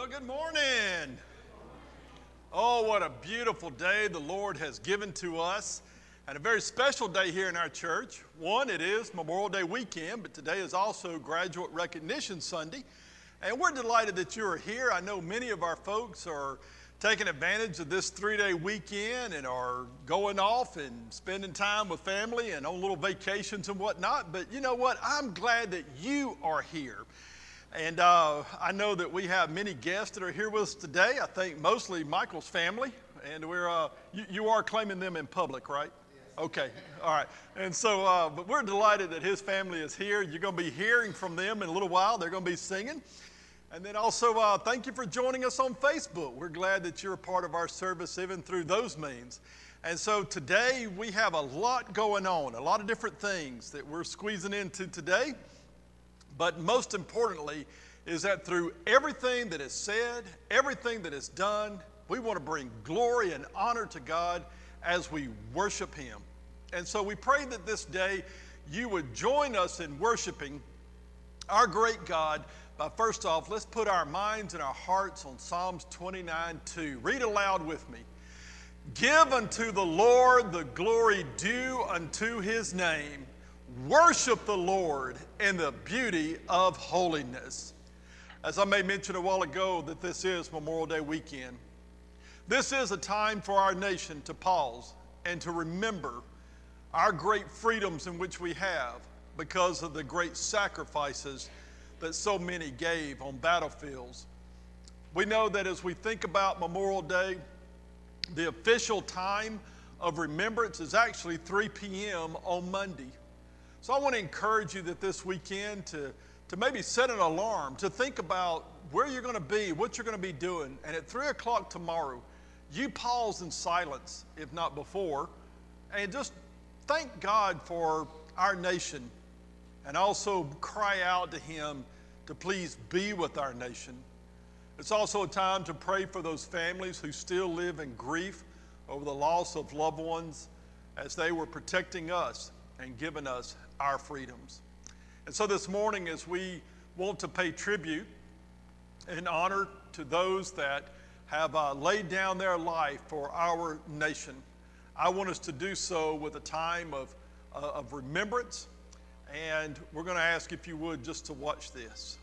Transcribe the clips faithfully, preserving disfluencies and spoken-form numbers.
Well, good morning. Oh, what a beautiful day the Lord has given to us, and a very special day here in our church. One, it is Memorial Day weekend, but today is also Graduate Recognition Sunday, and we're delighted that you are here. I know many of our folks are taking advantage of this three-day weekend and are going off and spending time with family and on little vacations and whatnot, but you know what? I'm glad that you are here. And uh, I know that we have many guests that are here with us today. I think mostly Michael's family, and we're uh, you, you are claiming them in public, right? Yes. Okay, all right. And so, uh, but we're delighted that his family is here. You're going to be hearing from them in a little while. They're going to be singing. And then also, uh, thank you for joining us on Facebook. We're glad that you're a part of our service even through those means. And so today we have a lot going on, a lot of different things that we're squeezing into today. But most importantly is that through everything that is said, everything that is done, we want to bring glory and honor to God as we worship Him. And so we pray that this day you would join us in worshiping our great God. But first off, let's put our minds and our hearts on Psalms twenty-nine two. Read aloud with me. Give unto the Lord the glory due unto His name. Worship the Lord in the beauty of holiness. As I may mention a while ago that this is Memorial Day weekend. This is a time for our nation to pause and to remember our great freedoms in which we have because of the great sacrifices that so many gave on battlefields. We know that as we think about Memorial Day, the official time of remembrance is actually three p m on Monday. So I want to encourage you that this weekend to, to maybe set an alarm, to think about where you're going to be, what you're going to be doing. And at three o'clock tomorrow, you pause in silence, if not before, and just thank God for our nation and also cry out to Him to please be with our nation. It's also a time to pray for those families who still live in grief over the loss of loved ones as they were protecting us and giving us our freedoms. And so this morning, as we want to pay tribute and honor to those that have uh, laid down their life for our nation, I want us to do so with a time of, uh, of remembrance. And we're going to ask if you would just to watch this.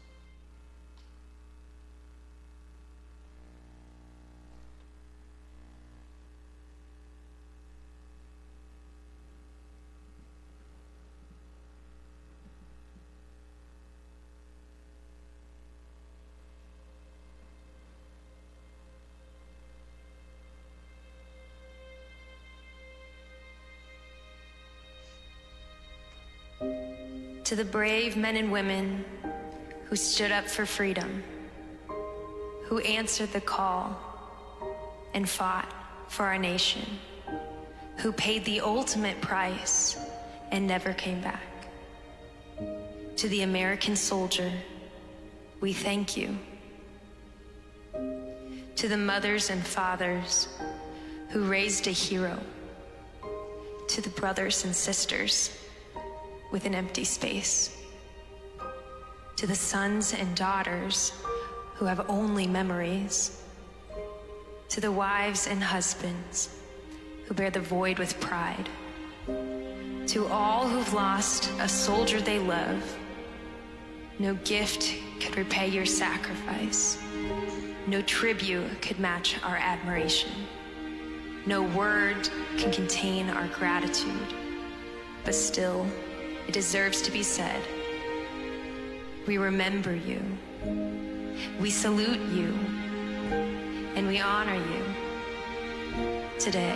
To the brave men and women who stood up for freedom, who answered the call and fought for our nation, who paid the ultimate price and never came back. To the American soldier, we thank you. To the mothers and fathers who raised a hero, to the brothers and sisters with an empty space, to the sons and daughters who have only memories, to the wives and husbands who bear the void with pride, to all who've lost a soldier they love, no gift could repay your sacrifice, no tribute could match our admiration, no word can contain our gratitude, but still, it deserves to be said. We remember you, we salute you, and we honor you today.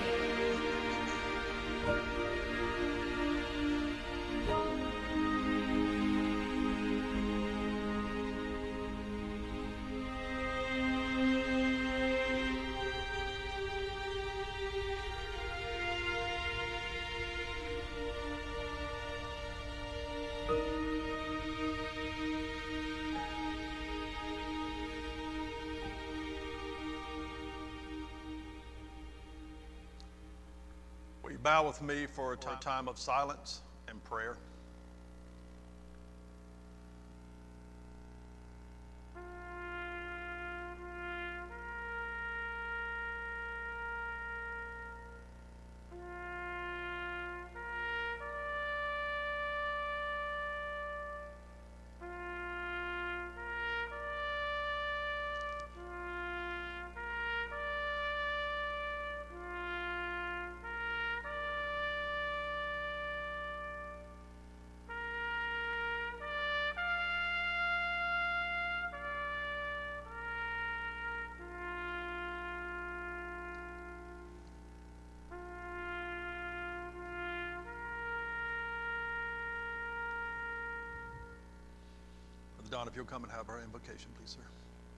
Bow with me for a time of silence and prayer. Brother Don, if you'll come and have our invocation, please, sir.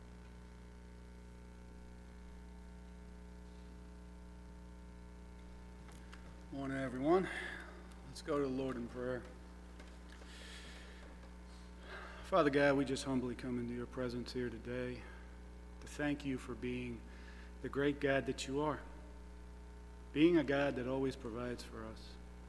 Morning, everyone. Let's go to the Lord in prayer. Father God, we just humbly come into your presence here today to thank you for being the great God that you are, being a God that always provides for us.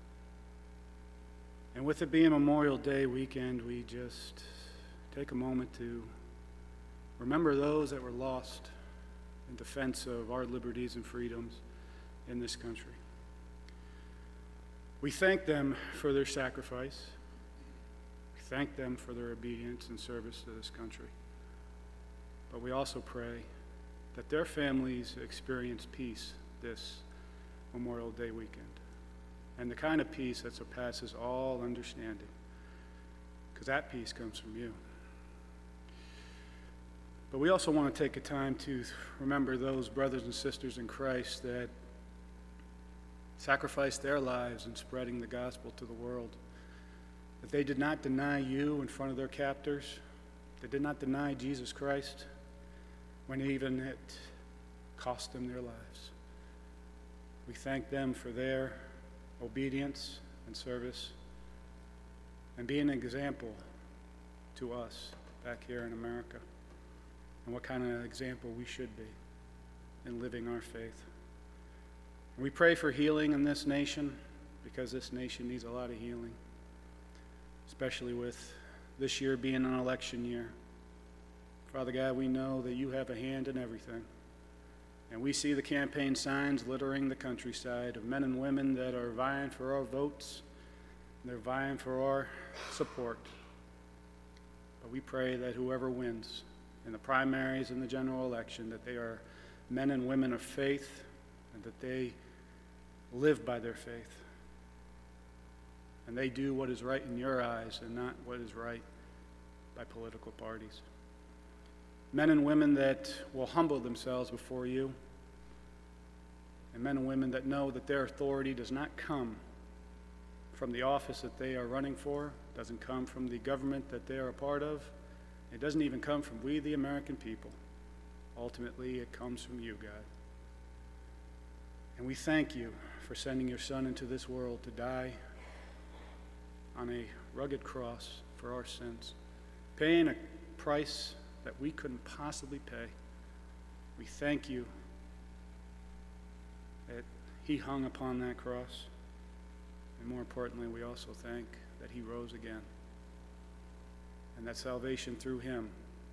And with it being Memorial Day weekend, we just take a moment to remember those that were lost in defense of our liberties and freedoms in this country. We thank them for their sacrifice. We thank them for their obedience and service to this country. But we also pray that their families experience peace this Memorial Day weekend, and the kind of peace that surpasses all understanding, because that peace comes from you. But we also want to take a time to remember those brothers and sisters in Christ that sacrificed their lives in spreading the gospel to the world, that they did not deny you in front of their captors. They did not deny Jesus Christ when even it cost them their lives. We thank them for their obedience and service and being an example to us back here in America, and what kind of example we should be in living our faith. We pray for healing in this nation, because this nation needs a lot of healing, especially with this year being an election year. Father God, we know that you have a hand in everything. And we see the campaign signs littering the countryside of men and women that are vying for our votes. They're vying for our support. But we pray that whoever wins in the primaries and the general election, that they are men and women of faith, and that they live by their faith, and they do what is right in your eyes and not what is right by political parties. Men and women that will humble themselves before you, and men and women that know that their authority does not come from the office that they are running for, doesn't come from the government that they are a part of, it doesn't even come from we the American people. Ultimately, it comes from you, God. And we thank you for sending your Son into this world to die on a rugged cross for our sins, paying a price that we couldn't possibly pay. We thank you that he hung upon that cross, and more importantly, we also thank that he rose again, and that salvation through him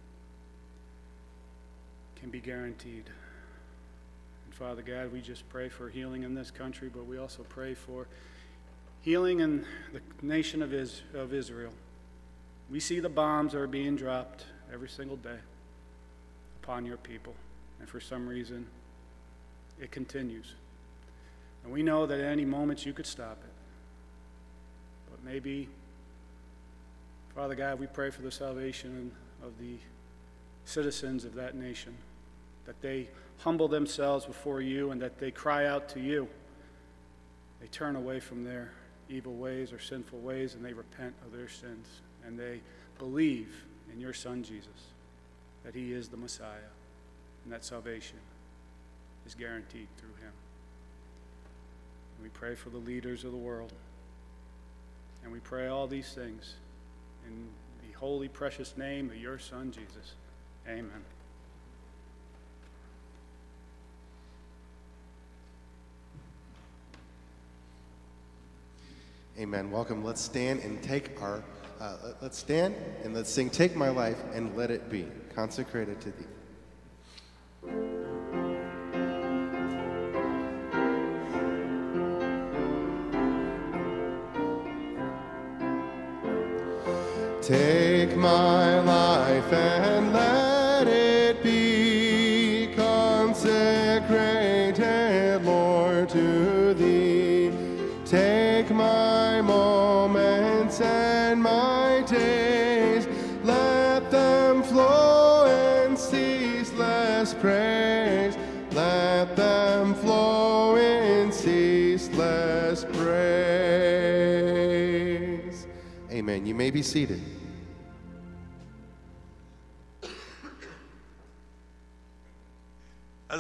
can be guaranteed. Father God, we just pray for healing in this country, but we also pray for healing in the nation of, Is- of Israel. We see the bombs that are being dropped every single day upon your people, and for some reason, it continues. And we know that at any moment you could stop it. But maybe, Father God, we pray for the salvation of the citizens of that nation, that they humble themselves before you and that they cry out to you. They turn away from their evil ways or sinful ways, and they repent of their sins, and they believe in your Son Jesus, that he is the Messiah, and that salvation is guaranteed through him. And we pray for the leaders of the world, and we pray all these things in the holy, precious name of your Son Jesus. Amen. Amen. Welcome. Let's stand and take our, uh, let's stand and let's sing Take My Life and Let It Be, consecrated to thee. Take my life and let it be consecrated, Lord, to thee. Take my moments and my days, let them flow in ceaseless praise. Let them flow in ceaseless praise. Amen. You may be seated.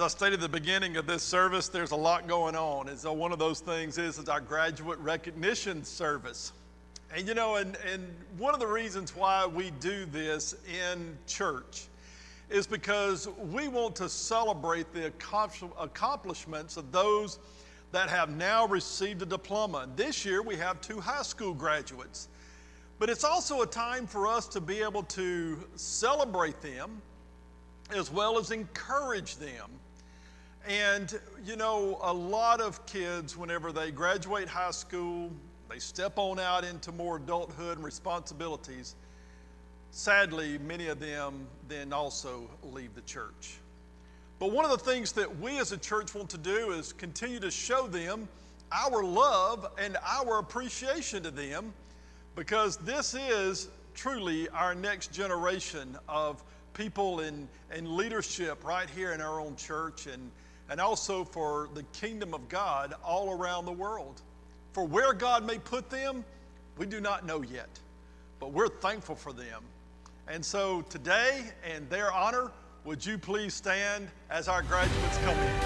I stated at the beginning of this service, there's a lot going on. And so one of those things is, is our graduate recognition service. And you know, and, and one of the reasons why we do this in church is because we want to celebrate the accomplishments of those that have now received a diploma. This year we have two high school graduates. But it's also a time for us to be able to celebrate them as well as encourage them. And you know, a lot of kids, whenever they graduate high school, they step on out into more adulthood and responsibilities. Sadly, many of them then also leave the church. But one of the things that we as a church want to do is continue to show them our love and our appreciation to them, because this is truly our next generation of people in, in leadership right here in our own church, and, and also for the kingdom of God all around the world. For where God may put them, we do not know yet, but we're thankful for them. And so today, in their honor, would you please stand as our graduates come in?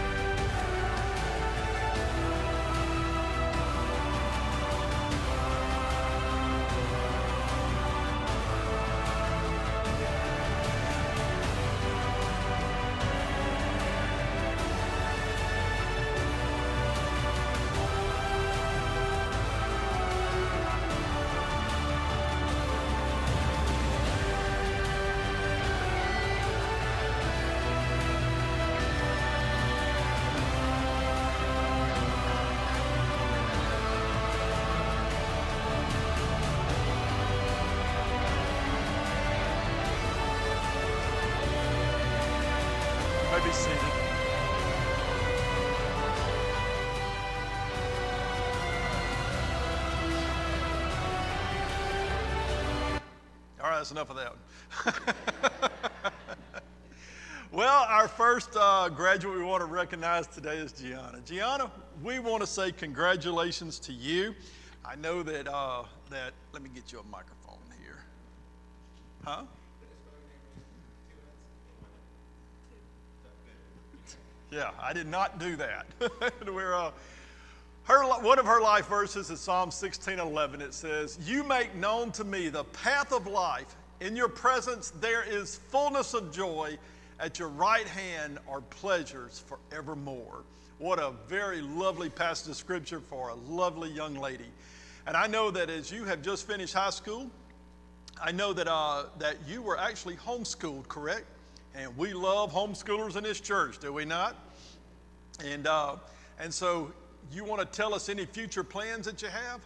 Be seated. All right, that's enough of that. Well, our first uh, graduate we want to recognize today is Gianna. Gianna, we want to say congratulations to you. I know that, uh, that, let me get you a microphone here. Huh? Yeah, I did not do that. We're, uh, her, one of her life verses is Psalm sixteen eleven. It says, "You make known to me the path of life. In your presence there is fullness of joy. At your right hand are pleasures forevermore." What a very lovely passage of scripture for a lovely young lady. And I know that as you have just finished high school, I know that, uh, that you were actually homeschooled, correct? And we love homeschoolers in this church, do we not? And, uh, and so you want to tell us any future plans that you have?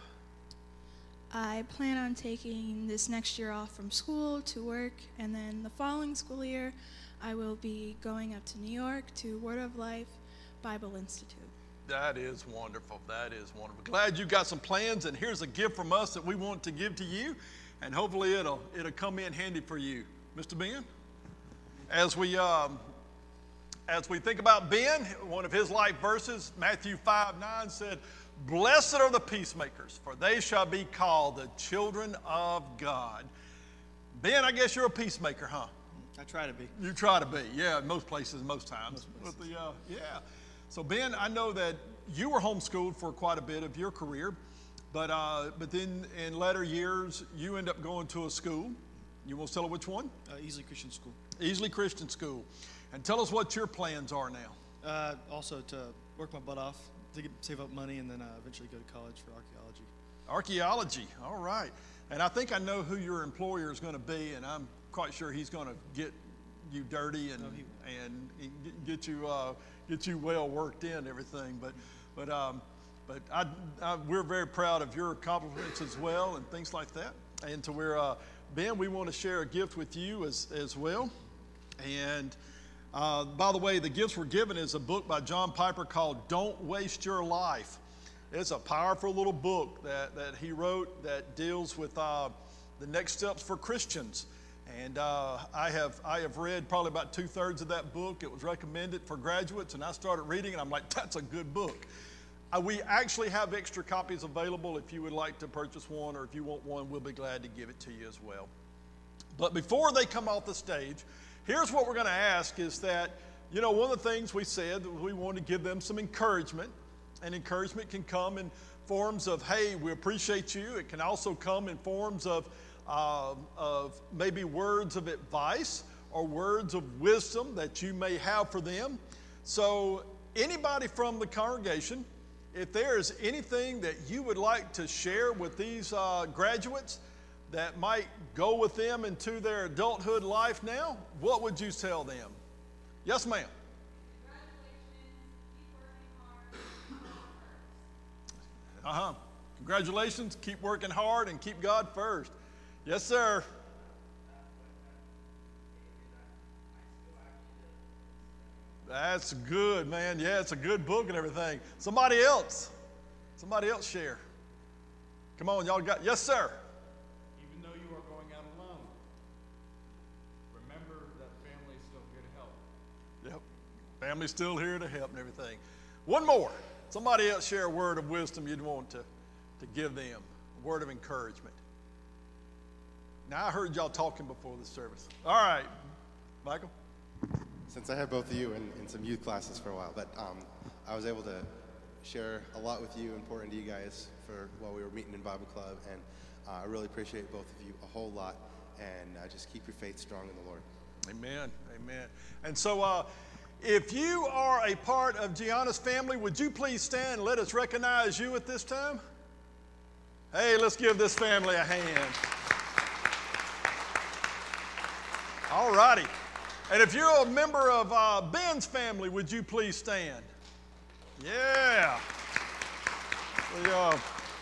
I plan on taking this next year off from school to work, and then the following school year, I will be going up to New York to Word of Life Bible Institute. That is wonderful. That is wonderful. Glad you got some plans, and here's a gift from us that we want to give to you, and hopefully it'll, it'll come in handy for you. Mister Ben? As we, um, as we think about Ben, one of his life verses, Matthew five nine said, "Blessed are the peacemakers, for they shall be called the children of God." Ben, I guess you're a peacemaker, huh? I try to be. You try to be, yeah, most places, most times. Most places. But the, uh, yeah. So Ben, I know that you were homeschooled for quite a bit of your career, but, uh, but then in later years, you end up going to a school. You want to tell us which one? Uh, Easley Christian School. Easley Christian School. And tell us what your plans are now. Uh, also to work my butt off, to get, save up money, and then uh, eventually go to college for archaeology. Archaeology, all right. And I think I know who your employer is going to be, and I'm quite sure he's going to get you dirty and, No, he and get you uh, get you well worked in and everything. But but um, but I, I, we're very proud of your accomplishments as well and things like that. And to where uh, Ben, we want to share a gift with you as as well. And uh, by the way, the gifts we're given is a book by John Piper called "Don't Waste Your Life." It's a powerful little book that, that he wrote that deals with uh, the next steps for Christians. And uh, I have I have read probably about two thirds of that book. It was recommended for graduates, and I started reading, and I'm like, that's a good book. Uh, we actually have extra copies available if you would like to purchase one, or if you want one, we'll be glad to give it to you as well. But before they come off the stage, here's what we're going to ask is that you know, one of the things we said that we want to give them some encouragement, and encouragement can come in forms of, hey, we appreciate you. It can also come in forms of, uh, of maybe words of advice or words of wisdom that you may have for them. So anybody from the congregation, if there is anything that you would like to share with these uh, graduates that might go with them into their adulthood life now, what would you tell them? Yes, ma'am. Uh-huh. Congratulations, keep working hard and keep God first. Yes, sir. That's good, man. Yeah, it's a good book and everything. Somebody else. Somebody else share. Come on, y'all got, yes, sir. Even though you are going out alone, remember that family's still here to help. Yep. Family's still here to help and everything. One more. Somebody else share a word of wisdom you'd want to, to give them, a word of encouragement. Now, I heard y'all talking before the service. All right, Michael. Since I had both of you in, in some youth classes for a while, but um, I was able to share a lot with you and pour into you guys for while we were meeting in Bible Club, and uh, I really appreciate both of you a whole lot, and uh, just keep your faith strong in the Lord. Amen, amen. And so uh, if you are a part of Gianna's family, would you please stand and let us recognize you at this time? Hey, let's give this family a hand. All righty. And if you're a member of uh, Ben's family, would you please stand? Yeah. We, uh,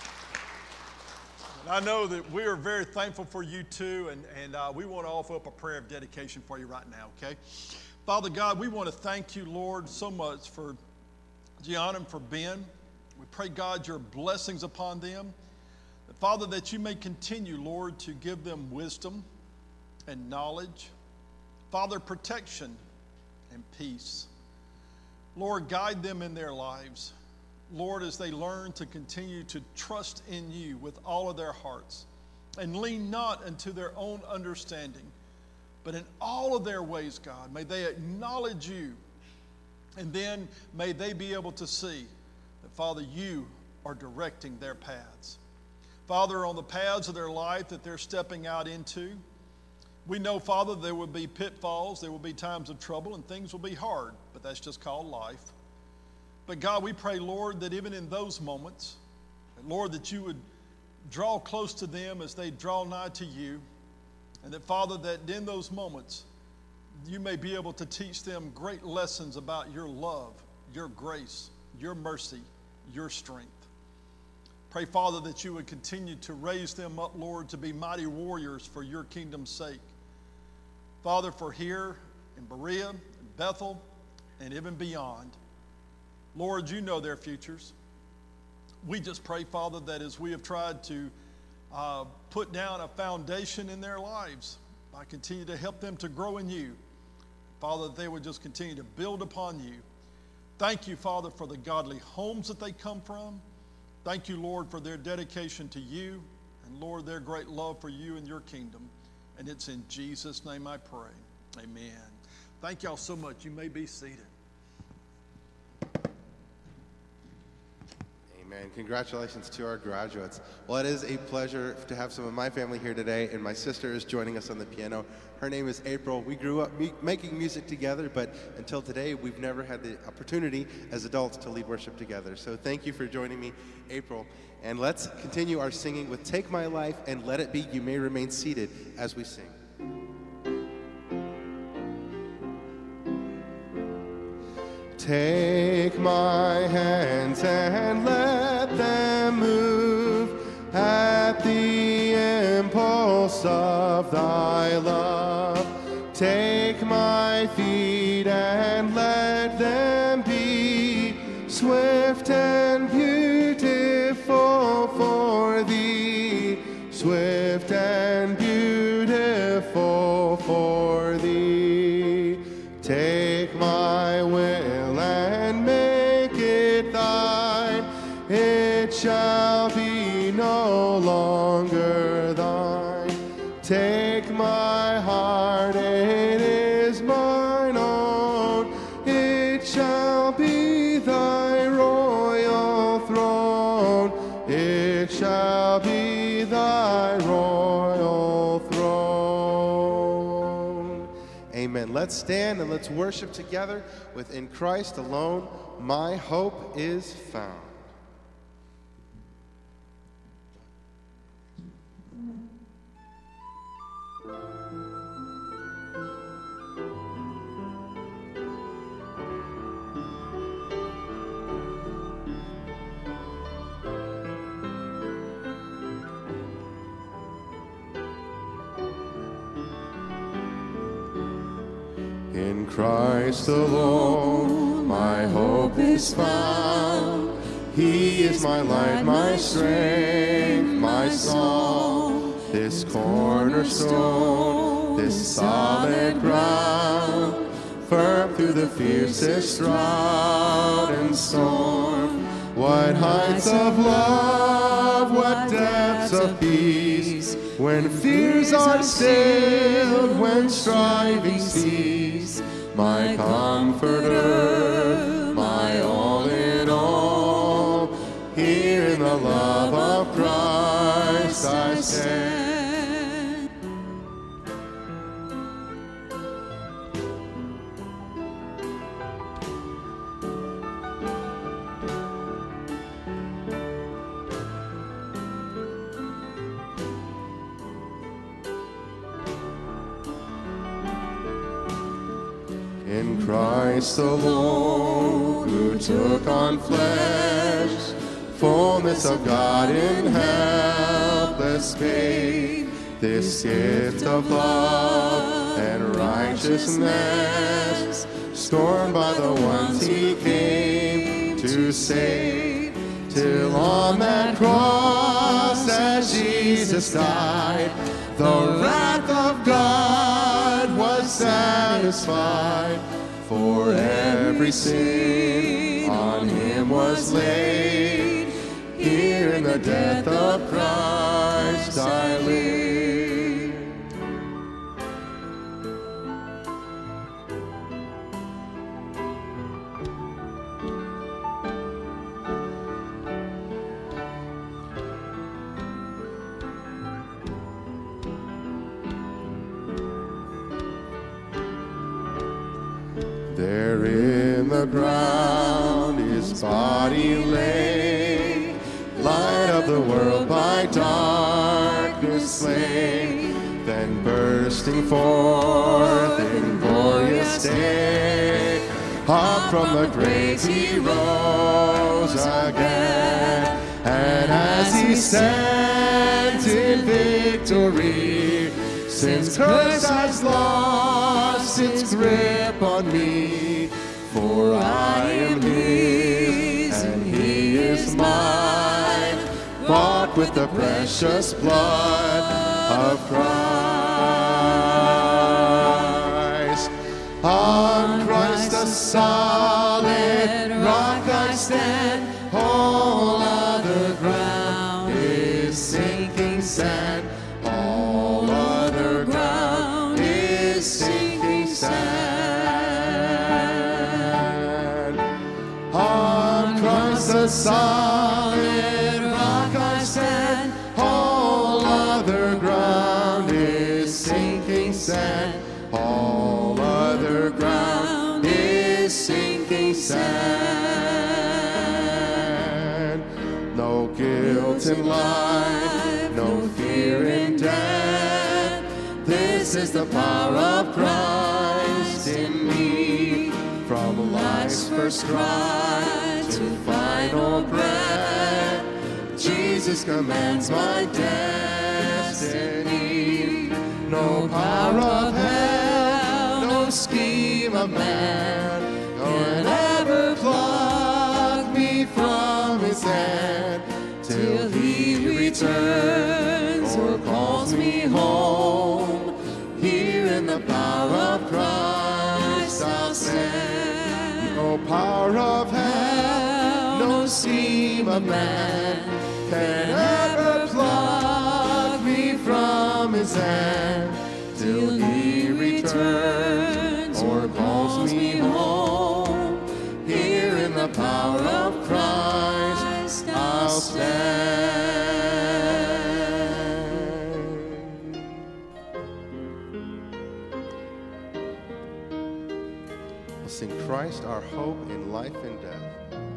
I know that we are very thankful for you too, and, and uh, we want to offer up a prayer of dedication for you right now, okay? Father God, we want to thank you, Lord, so much for Gianna and for Ben. We pray, God, your blessings upon them. Father, that you may continue, Lord, to give them wisdom and knowledge. Father, protection and peace. Lord, guide them in their lives. Lord, as they learn to continue to trust in you with all of their hearts and lean not unto their own understanding, but in all of their ways, God, may they acknowledge you, and then may they be able to see that, Father, you are directing their paths. Father, on the paths of their life that they're stepping out into, we know, Father, there will be pitfalls, there will be times of trouble, and things will be hard, but that's just called life. But God, we pray, Lord, that even in those moments, that, Lord, that you would draw close to them as they draw nigh to you, and that, Father, that in those moments, you may be able to teach them great lessons about your love, your grace, your mercy, your strength. Pray, Father, that you would continue to raise them up, Lord, to be mighty warriors for your kingdom's sake. Father, for here in Berea, in Bethel, and even beyond, Lord, you know their futures. We just pray, Father, that as we have tried to uh, put down a foundation in their lives, I continue to help them to grow in you. Father, that they would just continue to build upon you. Thank you, Father, for the godly homes that they come from. Thank you, Lord, for their dedication to you, and Lord, their great love for you and your kingdom. And it's in Jesus' name I pray. Amen. Thank y'all so much. You may be seated. Amen. Congratulations to our graduates. Well, it is a pleasure to have some of my family here today, and my sister is joining us on the piano. Her name is April. We grew up me- making music together, but until today, we've never had the opportunity as adults to lead worship together. So thank you for joining me, April. And let's continue our singing with Take My Life and Let It Be. You may remain seated as we sing. Take my hands and let them move at the impulse of thy love. Take my feet and let them be swift and beautiful for thee, swift and beautiful for thee. Take my will and make it thine, it shall be no longer thine. Take my heart, it is mine own, shall be thy royal throne. Amen. Let's stand and let's worship together with In Christ Alone, My Hope is Found. In Christ alone, my hope is found. He is my light, my strength, my song. This cornerstone, this solid ground, firm through the fiercest drought and storm. What heights of love, what depths of peace, when fears are stilled, when striving cease. My comforter, my all in all, here in the love of Christ I stand. In Christ alone, who took on flesh, fullness of God in helpless babe, this gift of love and righteousness, scorned by the ones he came to save, till on that cross as Jesus died, the wrath of God was satisfied. For every sin on him was laid. Here in the death of Christ I live. There in the ground his body lay, light of the world by darkness slain. Then bursting forth in glorious day, up from the grave he rose again. And as he stands in victory, since curse has lost its grip on me, for I am his and he is mine, bought with the precious blood of Christ. On Christ the solid rock I stand, all other ground is sinking sand. All other ground is sinking sand. On Christ the solid rock I stand, all other ground is sinking sand. All other ground is sinking sand. No guilt in life, no fear in death. This is the power of Christ in me. From life's first cry to final breath, Jesus commands my destiny. No power of hell, no scheme of man can ever pluck me from his hand, till he returns or calls me home. Here in the power of Christ I'll stand. No power of hell, no scheme of man can ever pluck me from his hand, till he returns or calls me home. Here in the power of Christ I'll stand. Christ our hope in life and death.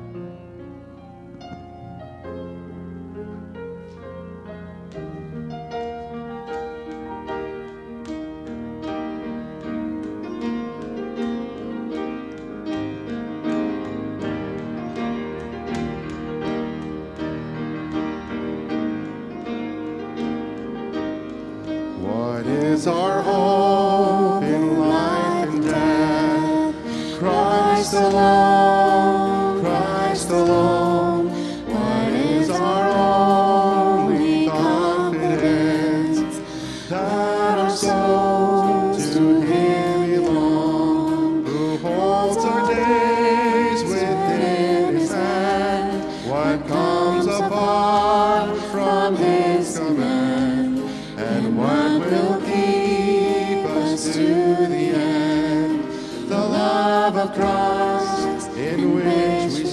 What is our hope in life and death? Christ alone, Christ alone. What is our only confidence? That our souls to Him belong, who holds our days within His hand. What comes apart from His command, and what will keep us to the end? The love of Christ in which we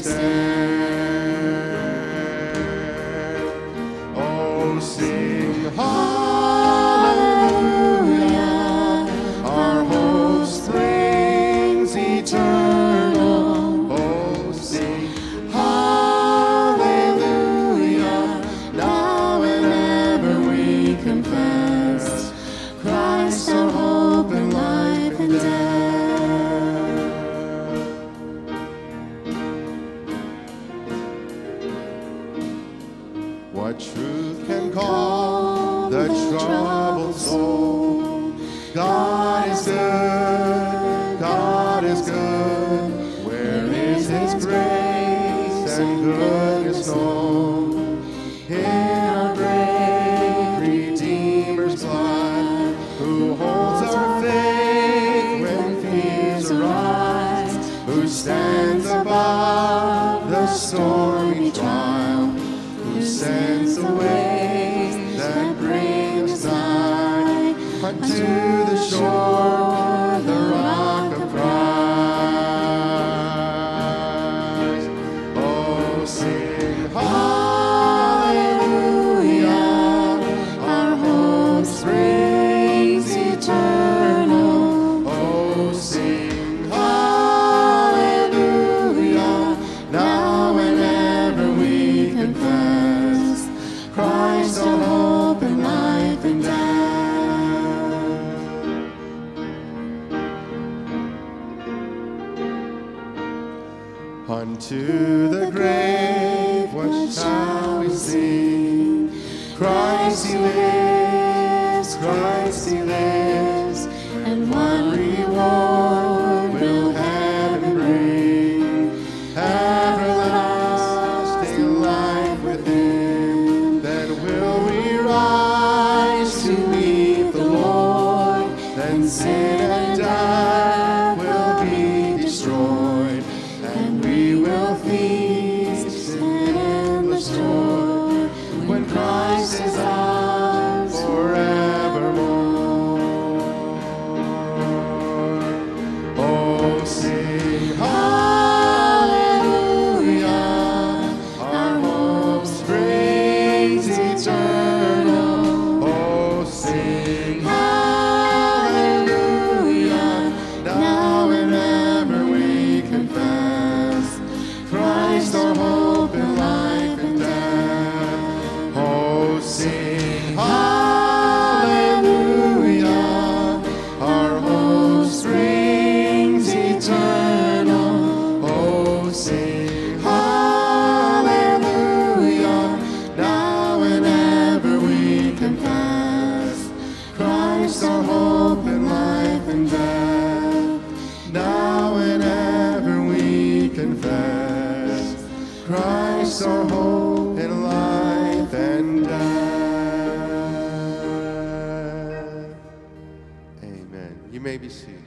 stand. Oh, sing hallelujah, our hope springs eternal. Oh, sing hallelujah, now and ever we confess Christ our hope in life and death. What truth can calm the troubled soul? God is good, God is good. Where is His grace and goodness known? In our great Redeemer's blood, who holds our faith when fears arise, who stands above the stormy trial, who sends the waves that bring us nigh unto the shore, the rock of Christ. Oh, sing hallelujah, our hope springs eternal. Oh, sing hallelujah, now and ever we confess Christ our hope in life and death. Unto the grave, what shall we sing? Christ He lives, Christ He lives, and what reward will heaven bring? Everlasting life with Him. Then will we rise to meet the Lord, then sin and death will be destroyed, and we will feast in endless joy when Christ is ours forevermore. Oh, sing hallelujah, our hope springs eternal. Oh, sing hallelujah, now and ever we confess Christ our hope in life and death. Oh, sing hallelujah, our hope springs eternal. Oh, sing hallelujah, now and ever we confess Christ our hope in life and death. Now and ever we confess Christ our hope in life and death. Amen. You may be seated.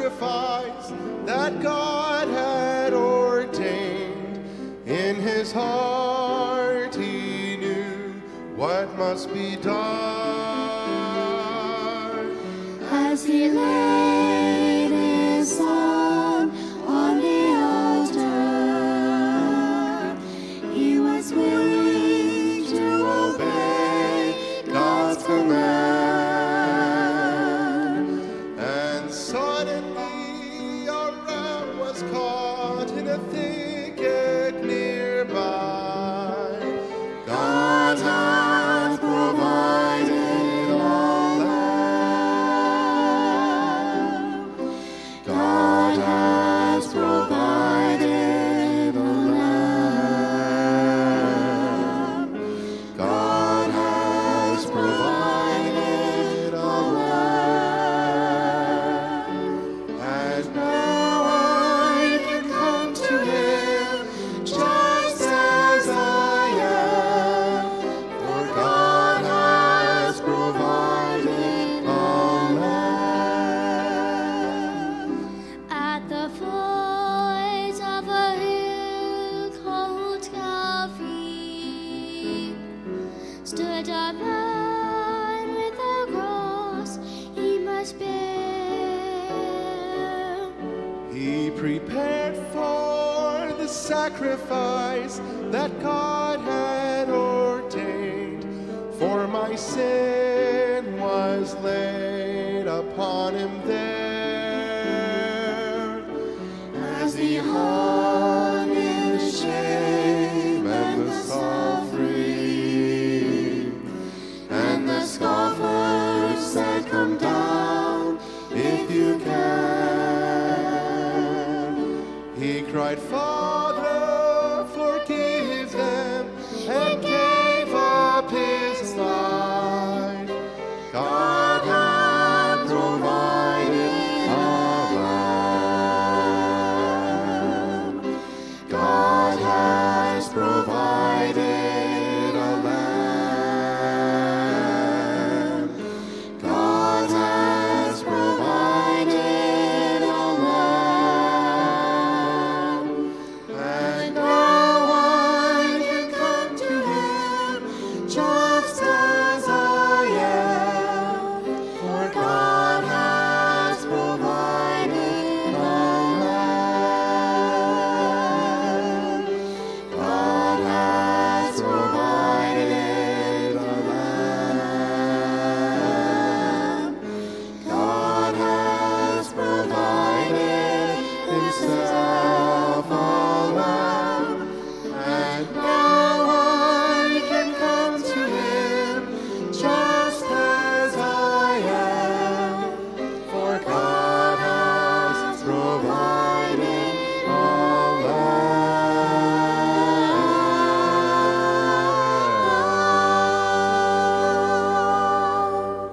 sacrifice that God had ordained. In his heart he knew what must be done. As he laid his son on the altar, he was willing to obey God's command. And suddenly a ram was caught in a thicket nearby. God hath provided a lamb. God has provided a lamb. God has provided a lamb. And now I can come to him just as I am, for God has provided a lamb. At the foot of a hill called Calvary stood a man with a cross he must bear. He prepared for the sacrifice that God had ordained, for my sin was laid upon him there. As he hung in the shame and the suffering, and the scoffers said, "Come down if you can." He cried, "Father, forgive them," and gave up his life. God had provided a lamb. God has provided a lamb. God has provided a lamb. And now I can come to him just as I am, for God has provided a lamb. God has provided a lamb. God has provided himself a lamb. And now I can come to him just as I am, for God has provided a lamb.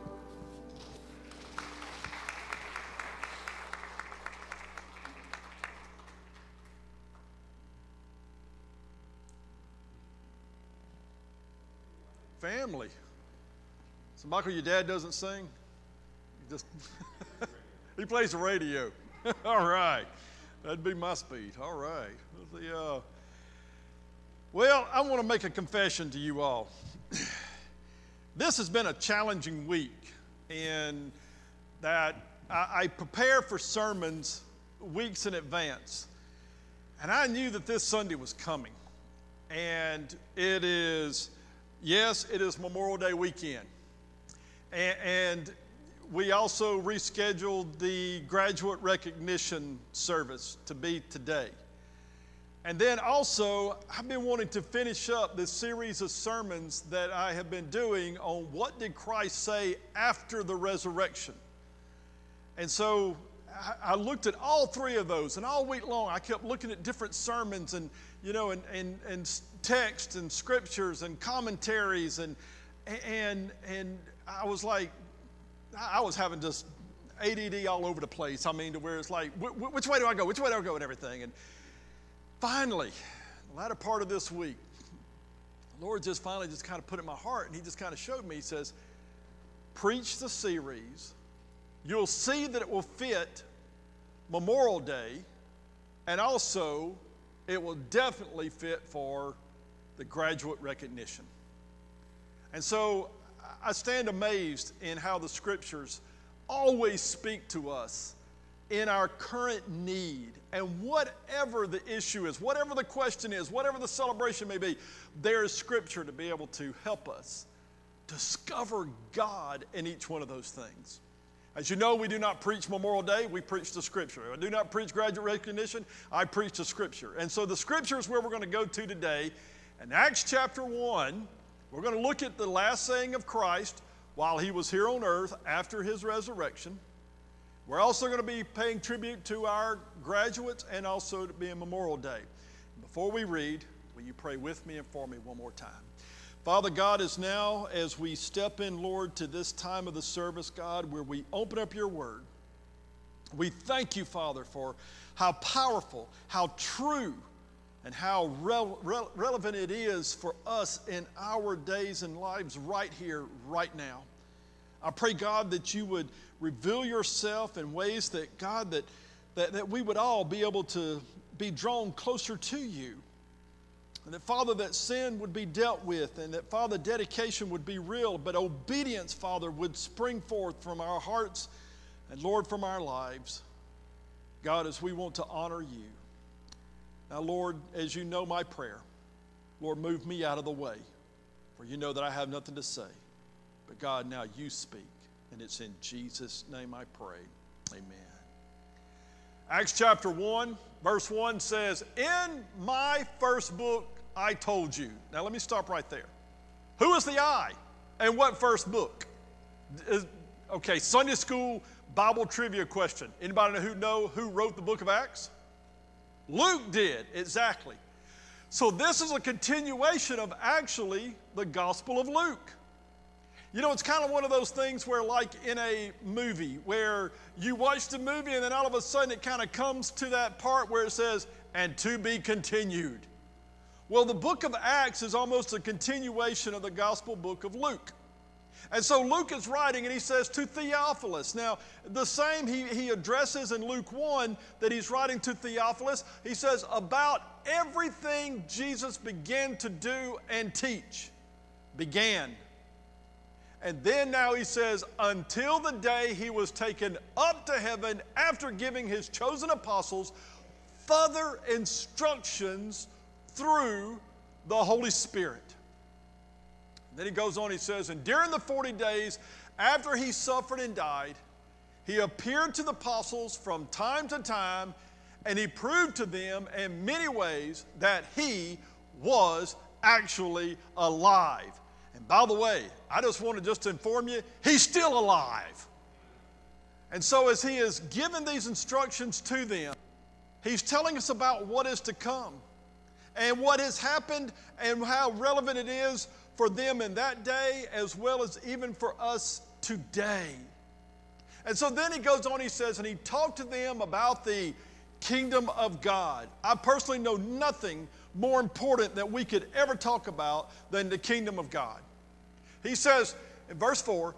Family. So, Michael, your dad doesn't sing? He just he plays the radio. All right. That'd be my speed. All right. The, uh, well, I want to make a confession to you all. This has been a challenging week in that I, I prepare for sermons weeks in advance. And I knew that this Sunday was coming. And it is, yes, it is Memorial Day weekend. And, and we also rescheduled the graduate recognition service to be today. And then also, I've been wanting to finish up this series of sermons that I have been doing on what did Christ say after the resurrection. And so I looked at all three of those, and all week long I kept looking at different sermons and, you know, and, and, and texts and scriptures and commentaries, and, and, and I was like, I was having just A D D all over the place. I mean, to where it's like, which way do I go? Which way do I go and everything? And finally, the latter part of this week, the Lord just finally just kind of put it in my heart, and he just kind of showed me. He says, preach the series. You'll see that it will fit Memorial Day, and also it will definitely fit for the graduate recognition. And so I stand amazed in how the scriptures always speak to us in our current need. And whatever the issue is, whatever the question is, whatever the celebration may be, there is scripture to be able to help us discover God in each one of those things. As you know, we do not preach Memorial Day, we preach the scripture. I do not preach graduate recognition, I preach the scripture. And so the scripture is where we're going to go to today. In Acts chapter one, we're going to look at the last saying of Christ while he was here on earth after his resurrection. We're also going to be paying tribute to our graduates and also to being Memorial Day. Before we read, will you pray with me and for me one more time? Father God, as now as we step in, Lord, to this time of the service, God, where we open up your word, we thank you, Father, for how powerful, how true, and how rel- rel- relevant it is for us in our days and lives right here, right now. I pray, God, that you would reveal yourself in ways that, God, that, that, that we would all be able to be drawn closer to you. And that, Father, that sin would be dealt with, and that, Father, dedication would be real, but obedience, Father, would spring forth from our hearts and, Lord, from our lives. God, as we want to honor you. Now, Lord, as you know my prayer, Lord, move me out of the way, for you know that I have nothing to say. But God, now you speak, and it's in Jesus' name I pray. Amen. Acts chapter one, verse one says, in my first book I told you. Now let me stop right there. Who is the I, and what first book? Is, okay, Sunday school Bible trivia question. Anybody know who know who wrote the book of Acts? Luke did, exactly. So this is a continuation of actually the Gospel of Luke. You know, it's kind of one of those things where, like in a movie, where you watch the movie and then all of a sudden it kind of comes to that part where it says, and to be continued. Well, the book of Acts is almost a continuation of the Gospel book of Luke. And so Luke is writing and he says to Theophilus. Now, the same he, he addresses in Luke one that he's writing to Theophilus. He says about everything Jesus began to do and teach. Began. And then now he says, until the day he was taken up to heaven after giving his chosen apostles further instructions through the Holy Spirit. Then he goes on, he says, and during the forty days after he suffered and died, he appeared to the apostles from time to time, and he proved to them in many ways that he was actually alive. And by the way, I just want to just inform you, he's still alive. And so as he has given these instructions to them, he's telling us about what is to come and what has happened and how relevant it is for them in that day as well as even for us today. And so then he goes on, he says, and he talked to them about the kingdom of God. I personally know nothing more important that we could ever talk about than the kingdom of God. He says in verse four,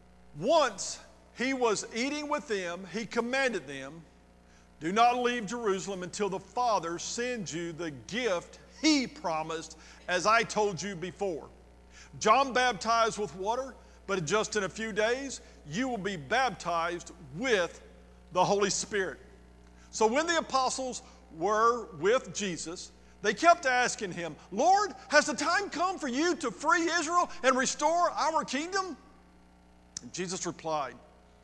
once he was eating with them, he commanded them, do not leave Jerusalem until the Father sends you the gift he promised, as I told you before. John baptized with water, but just in a few days, you will be baptized with the Holy Spirit. So when the apostles were with Jesus, they kept asking him, Lord, has the time come for you to free Israel and restore our kingdom? And Jesus replied,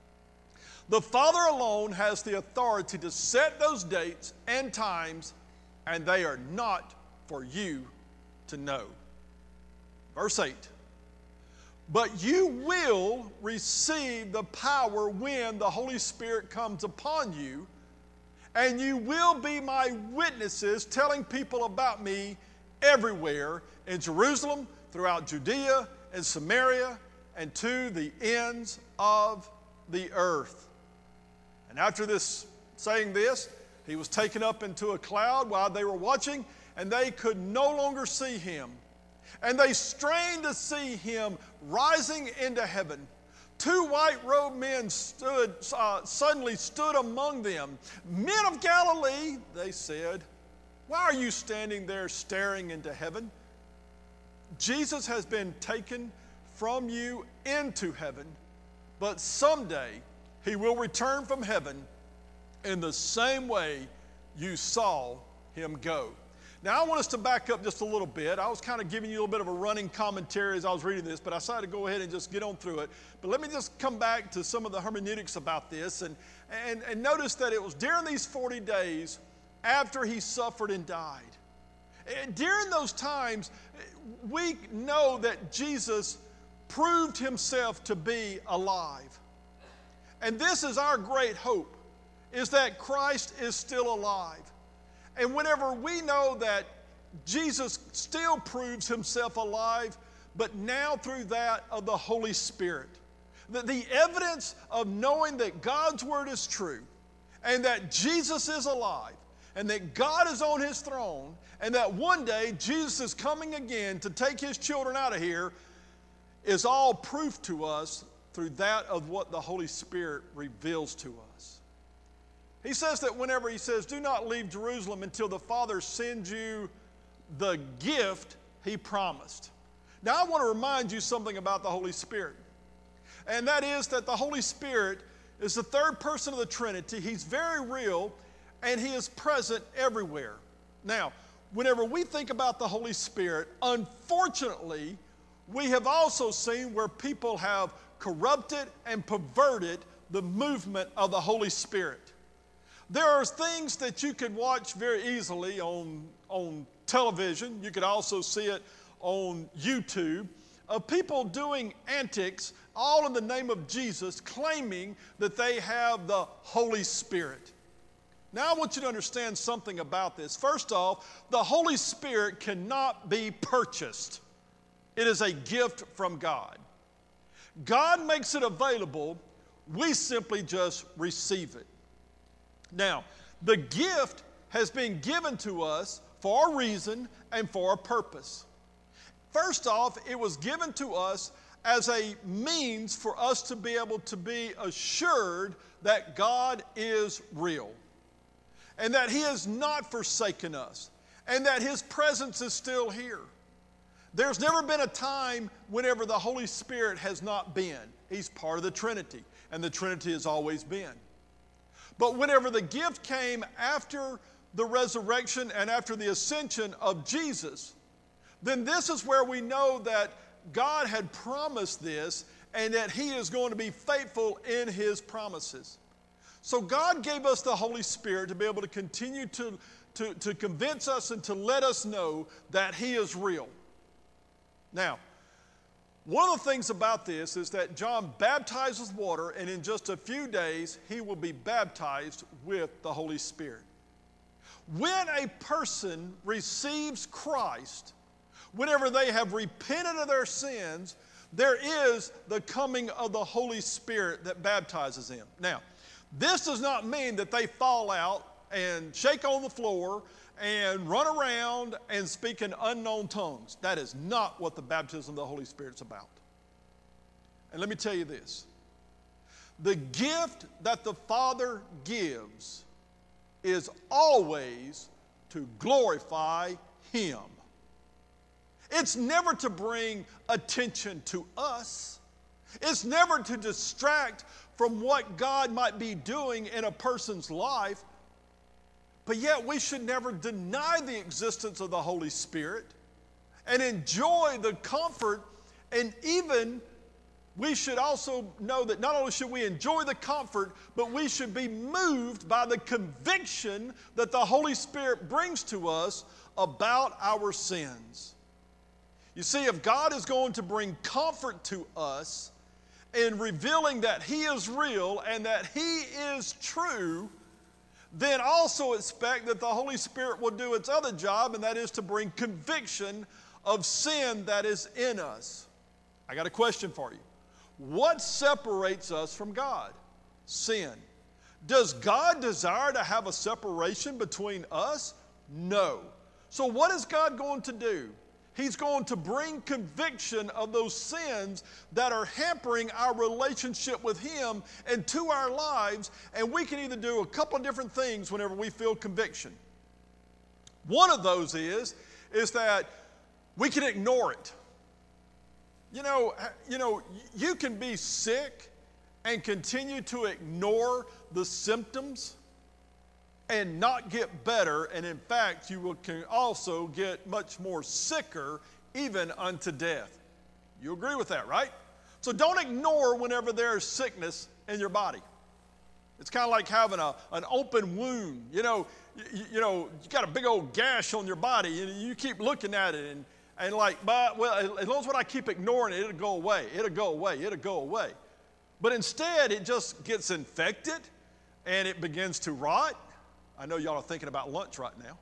the Father alone has the authority to set those dates and times, and they are not for you to know. Verse eight, but you will receive the power when the Holy Spirit comes upon you, and you will be my witnesses, telling people about me everywhere in Jerusalem, throughout Judea and Samaria, and to the ends of the earth. And after this, saying this, he was taken up into a cloud while they were watching, and they could no longer see him. And they strained to see him rising into heaven, two white-robed men stood, uh, suddenly stood among them. Men of Galilee, they said, why are you standing there staring into heaven? Jesus has been taken from you into heaven, but someday he will return from heaven in the same way you saw him go. Now, I want us to back up just a little bit. I was kind of giving you a little bit of a running commentary as I was reading this, but I decided to go ahead and just get on through it. But let me just come back to some of the hermeneutics about this and, and, and notice that it was during these forty days after he suffered and died. And during those times, we know that Jesus proved himself to be alive. And this is our great hope, is that Christ is still alive. And whenever we know that Jesus still proves himself alive, but now through that of the Holy Spirit, the, the evidence of knowing that God's word is true and that Jesus is alive and that God is on his throne and that one day Jesus is coming again to take his children out of here is all proof to us through that of what the Holy Spirit reveals to us. He says that whenever he says, do not leave Jerusalem until the Father sends you the gift he promised. Now, I want to remind you something about the Holy Spirit. And that is that the Holy Spirit is the third person of the Trinity. He's very real, and he is present everywhere. Now, whenever we think about the Holy Spirit, unfortunately, we have also seen where people have corrupted and perverted the movement of the Holy Spirit. There are things that you could watch very easily on, on television. You could also see it on YouTube of people doing antics all in the name of Jesus, claiming that they have the Holy Spirit. Now I want you to understand something about this. First off, the Holy Spirit cannot be purchased. It is a gift from God. God makes it available. We simply just receive it. Now, the gift has been given to us for a reason and for a purpose. First off, it was given to us as a means for us to be able to be assured that God is real and that he has not forsaken us and that his presence is still here. There's never been a time whenever the Holy Spirit has not been. He's part of the Trinity, and the Trinity has always been. But whenever the gift came after the resurrection and after the ascension of Jesus, then this is where we know that God had promised this and that he is going to be faithful in his promises. So God gave us the Holy Spirit to be able to continue to, to, to convince us and to let us know that he is real. Now, one of the things about this is that John baptized with water, and in just a few days, he will be baptized with the Holy Spirit. When a person receives Christ, whenever they have repented of their sins, there is the coming of the Holy Spirit that baptizes them. Now, this does not mean that they fall out and shake on the floor and run around and speak in unknown tongues. That is not what the baptism of the Holy Spirit is about. And let me tell you this. The gift that the Father gives is always to glorify him. It's never to bring attention to us. It's never to distract from what God might be doing in a person's life. But yet we should never deny the existence of the Holy Spirit and enjoy the comfort, and even we should also know that not only should we enjoy the comfort, but we should be moved by the conviction that the Holy Spirit brings to us about our sins. You see, if God is going to bring comfort to us in revealing that he is real and that he is true, then also expect that the Holy Spirit will do its other job, and that is to bring conviction of sin that is in us. I got a question for you. What separates us from God? Sin. Does God desire to have a separation between us? No. So what is God going to do? He's going to bring conviction of those sins that are hampering our relationship with Him and to our lives, and we can either do a couple of different things whenever we feel conviction. One of those is, is that we can ignore it. You know, you know, you can be sick and continue to ignore the symptoms and not get better, and in fact, you will, can also get much more sicker, even unto death. You agree with that, right? So don't ignore whenever there is sickness in your body. It's kind of like having a, an open wound. You know, you, you know, you got a big old gash on your body, and you keep looking at it, and, and like, but, well, as long as what I keep ignoring it, it'll go away, it'll go away, it'll go away. But instead, it just gets infected, and it begins to rot. I know y'all are thinking about lunch right now.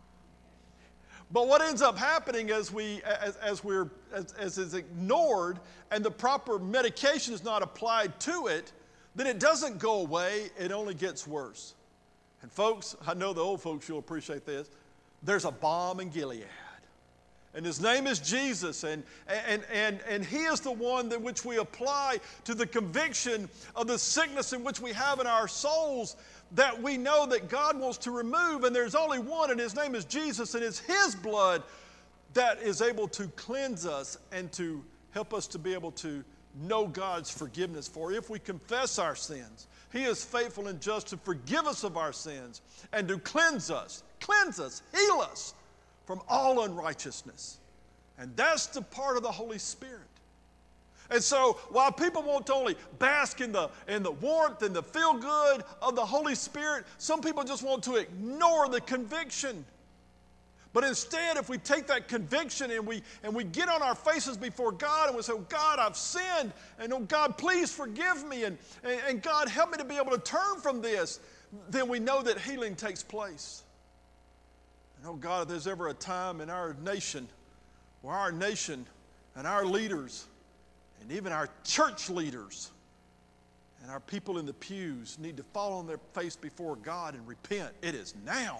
But what ends up happening as we, as, as we're, as, as is ignored and the proper medication is not applied to it, then it doesn't go away, it only gets worse. And folks, I know the old folks, you'll appreciate this. There's a balm in Gilead. And His name is Jesus, and, and, and, and He is the one that which we apply to the conviction of the sickness in which we have in our souls that we know that God wants to remove, and there's only one, and His name is Jesus, and it's His blood that is able to cleanse us and to help us to be able to know God's forgiveness for. If we confess our sins, He is faithful and just to forgive us of our sins and to cleanse us, cleanse us, heal us from all unrighteousness. And that's the part of the Holy Spirit. And so while people want to only bask in the, in the warmth and the feel-good of the Holy Spirit, some people just want to ignore the conviction. But instead, if we take that conviction and we, and we get on our faces before God and we say, oh, God, I've sinned, and oh, God, please forgive me, and, and, and God, help me to be able to turn from this, then we know that healing takes place. And oh, God, if there's ever a time in our nation where our nation and our leaders and even our church leaders and our people in the pews need to fall on their face before God and repent, it is now.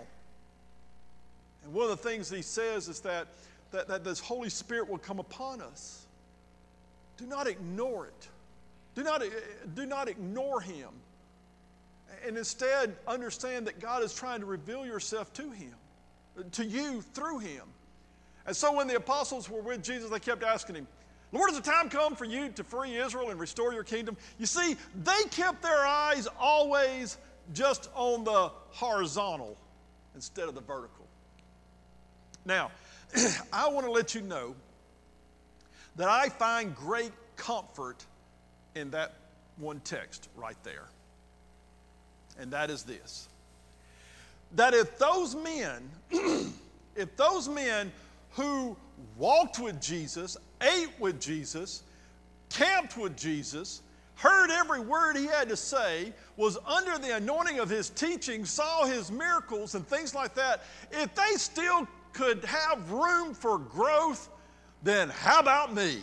And one of the things He says is that, that, that this Holy Spirit will come upon us. Do not ignore it. Do not, do not ignore Him. And instead, understand that God is trying to reveal yourself to Him, to you through Him. And so when the apostles were with Jesus, they kept asking Him, Lord, has the time come for you to free Israel and restore your kingdom? You see, they kept their eyes always just on the horizontal instead of the vertical. Now, I want to let you know that I find great comfort in that one text right there. And that is this. That if those men, if those men who walked with Jesus, ate with Jesus, camped with Jesus, heard every word He had to say, was under the anointing of His teaching, saw His miracles and things like that, if they still could have room for growth, then how about me?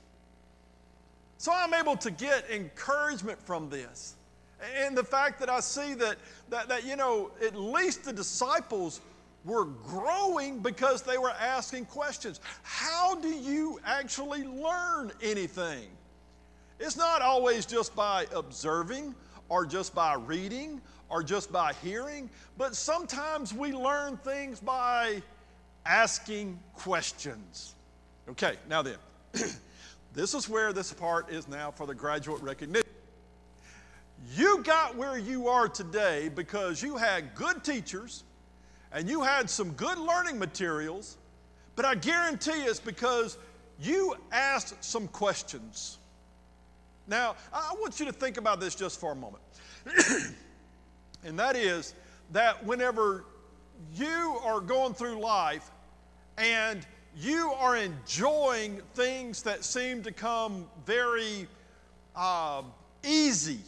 So I'm able to get encouragement from this. And the fact that I see that, that, that, you know, at least the disciples were growing because they were asking questions. How do you actually learn anything? It's not always just by observing or just by reading or just by hearing, but sometimes we learn things by asking questions. Okay, now then, this is where this part is now for the graduate recognition. You got where you are today because you had good teachers and you had some good learning materials, but I guarantee it's because you asked some questions. Now, I want you to think about this just for a moment. And that is that whenever you are going through life and you are enjoying things that seem to come very uh, easy,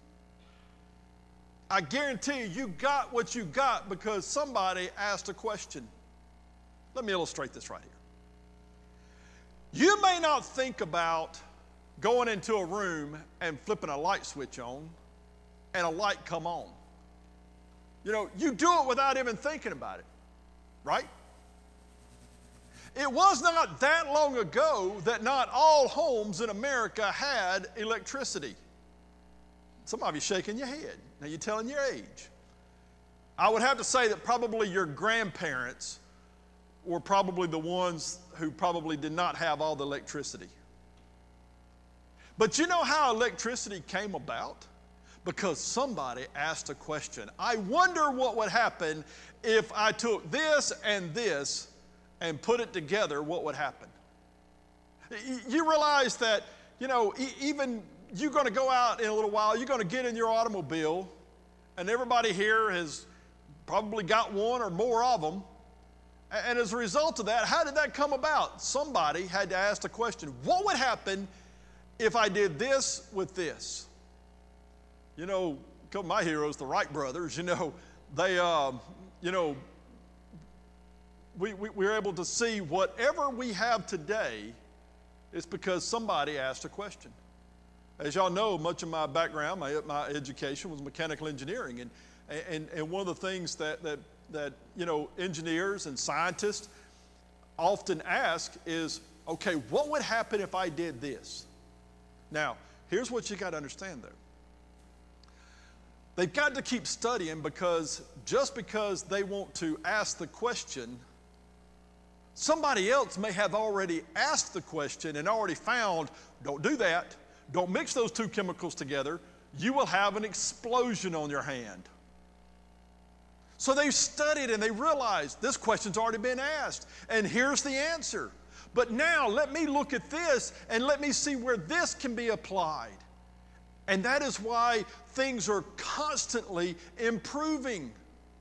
I guarantee you, you got what you got because somebody asked a question. Let me illustrate this right here. You may not think about going into a room and flipping a light switch on and a light come on. You know, you do it without even thinking about it, right? It was not that long ago that not all homes in America had electricity. Some of you shaking your head. Now you're telling your age. I would have to say that probably your grandparents were probably the ones who probably did not have all the electricity. But you know how electricity came about? Because somebody asked a question. I wonder what would happen if I took this and this and put it together, what would happen? You realize that, you know, even you're going to go out in a little while, you're going to get in your automobile, and everybody here has probably got one or more of them. And as a result of that, how did that come about? Somebody had to ask the question, what would happen if I did this with this? You know, a couple of my heroes, the Wright brothers, you know, they, uh, you know, we, we, we're able to see whatever we have today is because somebody asked a question. As y'all know, much of my background, my, my education was mechanical engineering. And, and, and one of the things that, that, that, you know, engineers and scientists often ask is, okay, what would happen if I did this? Now, here's what you got to understand, though. They've got to keep studying, because just because they want to ask the question, somebody else may have already asked the question and already found, don't do that. Don't mix those two chemicals together. You will have an explosion on your hand. So they studied and they realized this question's already been asked, and here's the answer. But now let me look at this and let me see where this can be applied. And that is why things are constantly improving.